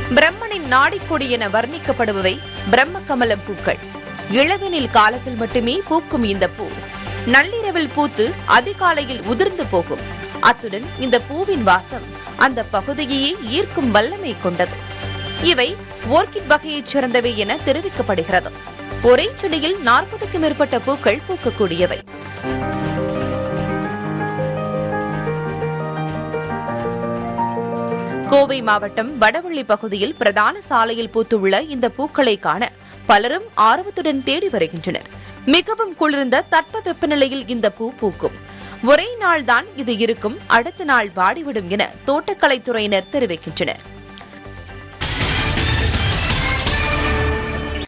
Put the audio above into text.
பிரம்மனின் நாடிக்கொடி என வர்ணிக்கப்படுபவை பிரம்ம கமலம் பூக்கள். இளவேனில் காலத்தில் மட்டுமே பூக்கும் இந்த பூ நள்ளிரவில் பூத்து அதிகாலையில் உதிர்ந்து போகும். அத்துடன் இந்த பூவின் வாசம் அந்த பகுதியையே ஈர்க்கும் வல்லமை கொண்டது. இவை ஓர்கிட் வகையைச் சேர்ந்தவை என தெரிவிக்கப்படுகிறது. ஒரே செடியில் 40க்கும் மேற்பட்ட பூக்கள் பூக்கக்கூடியவை. கோவை மாவட்டம் வடவள்ளி பகுதியில் பிரதான சாலையில் பூத்துள்ள இந்த பூக்களை காண பலரும் ஆர்வத்துடன் தேடி வருகின்றனர். மிகவும் குளிர்ந்த தட்ப வெப்பநிலையில் இந்த பூ பூக்கும். ஒரே நாள்தான் இது இருக்கும், அடுத்த நாள் வாடிவிடும் என தோட்டக்கலைத்துறையினர் தெரிவிக்கின்றனர்.